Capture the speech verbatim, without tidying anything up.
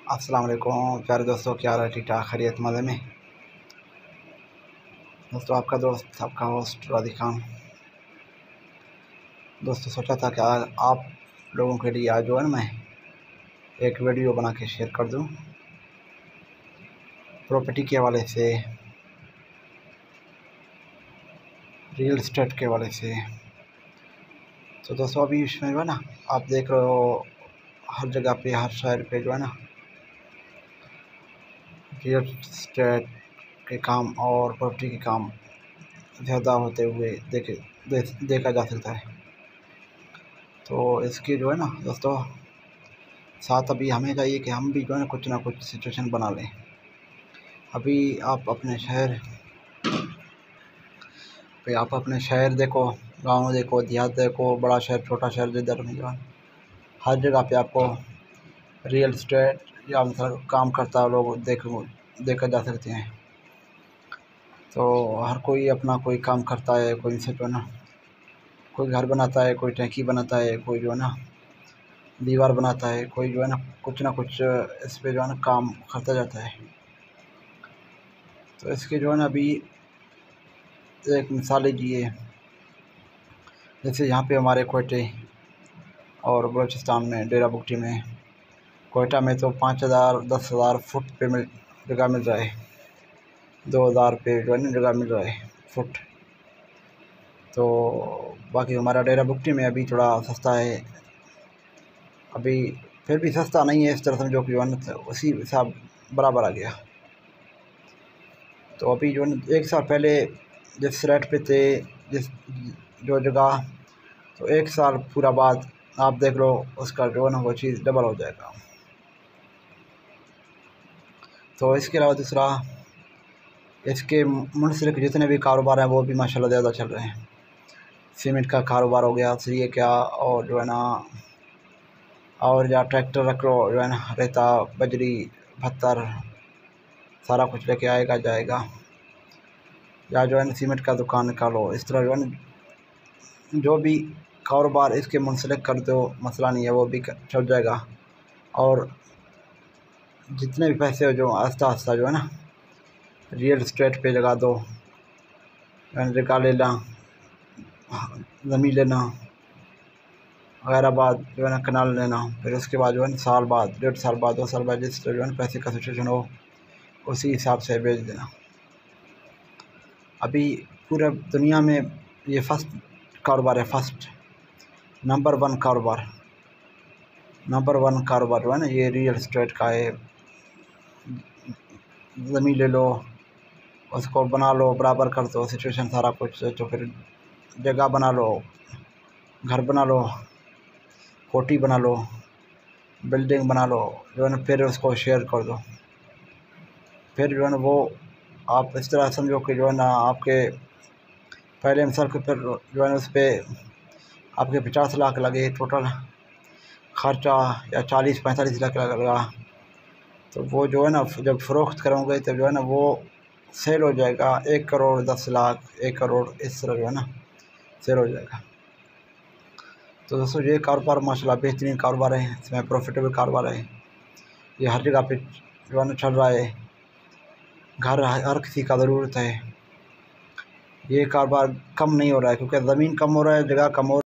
अस्सलाम वालेकुम प्यारे दोस्तों, क्या हाल है? ठीक ठाक, खैरियत, मज़े में। दोस्तों, आपका दोस्त, आपका होस्ट राधी खान। दोस्तों, सोचा था कि आज आप लोगों के लिए आज जो है ना मैं एक वीडियो बना के शेयर कर दूं प्रॉपर्टी के हवाले से, रियल इस्टेट के हवाले से। तो दोस्तों, अभी इसमें जो है ना आप देख रहे हो हर जगह पे, हर शहर पे जो है ना रियल इस्टेट के काम और प्रॉपर्टी के काम ज़्यादा होते हुए देखे दे, देखा जा सकता है। तो इसके जो है ना दोस्तों साथ अभी हमें चाहिए कि हम भी जो है ना कुछ ना कुछ सिचुएशन बना लें। अभी आप अपने शहर पे आप अपने शहर देखो, गांव देखो, देहात देखो, बड़ा शहर, छोटा शहर, जिधर भी जाओ, हर जगह पे आपको रियल इस्टेट या मतलब काम करता लोग देख देखा जा सकते हैं। तो हर कोई अपना कोई काम करता है, कोई से जो है ना कोई घर बनाता है, कोई टंकी बनाता है, कोई जो है ना दीवार बनाता है, कोई जो है ना कुछ ना कुछ इस पे जो है ना काम करता जाता है। तो इसके जो है ना अभी एक मिसाल लीजिए, जैसे यहाँ पे हमारे कोयटे और बलूचिस्तान में डेरा बुगटी में, कोयटा में तो पाँच हज़ार दस हज़ार फुट पे मिल जगह मिल रहा है, दो हज़ार पे जो है ना जगह मिल रहा है फुट। तो बाकी हमारा डेरा बुगटी में अभी थोड़ा सस्ता है, अभी फिर भी सस्ता नहीं है इस तरह समझो कि जो है ना उसी हिसाब बराबर आ गया। तो अभी जो है एक साल पहले जिस रेट पे थे, जिस जो जगह, तो एक साल पूरा बाद आप देख लो उसका जो है ना वो चीज़ डबल हो जाएगा। तो इसके अलावा दूसरा, इसके मुंसलिक जितने भी कारोबार हैं वो भी माशाल्लाह ज़्यादा चल रहे हैं। सीमेंट का कारोबार हो गया, सरिये क्या, और जो है ना और या ट्रैक्टर रख लो, जो है ना रेता, बजरी, पत्थर सारा कुछ लेके आएगा जाएगा, या जो है ना सीमेंट का दुकान निकालो। इस तरह जो है ना जो भी कारोबार इसके मुंसलिक कर दो, मसला नहीं है, वो भी चल जाएगा। और जितने भी पैसे हो जो आस्ता आस्ता जो है ना रियल इस्टेट पे लगा दो, जगह लेना, ज़मीन लेना, वगैरह बाद जो है ना कनाल लेना, फिर उसके बाद जो है ना साल बाद, डेढ़ साल बाद, दो साल बाद जिस जो है ना पैसे का सिचुएशन हो उसी हिसाब से बेच देना। अभी पूरे दुनिया में ये फर्स्ट कारोबार है, फर्स्ट नंबर वन कारोबार नंबर वन कारोबार जो है ना ये रियल इस्टेट का है। ज़मीन ले लो, उसको बना लो, बराबर कर दो सिचुएशन सारा कुछ, तो फिर जगह बना लो, घर बना लो, कोठी बना लो, बिल्डिंग बना लो, जो है ना फिर उसको शेयर कर दो। फिर जो है ना वो आप इस तरह समझो कि जो है ना आपके पहले मिसाल के फिर जो है ना उस पर आपके पचास लाख लगे टोटल खर्चा, या चालीस पैंतालीस लाख लगा, तो वो जो है ना जब फ़रोख्त करोगे तब जो है ना वो सेल हो जाएगा एक करोड़ दस लाख, एक करोड़, इस तरह जो है ना सेल हो जाएगा। तो दोस्तों, ये कारोबार माशाल्लाह बेहतरीन कारोबार है, इसमें प्रॉफिटेबल कारोबार है, ये हर जगह पे जो है ना चल रहा है, घर हर किसी का ज़रूरत है। ये कारोबार कम नहीं हो रहा है क्योंकि ज़मीन कम हो रहा है, जगह कम हो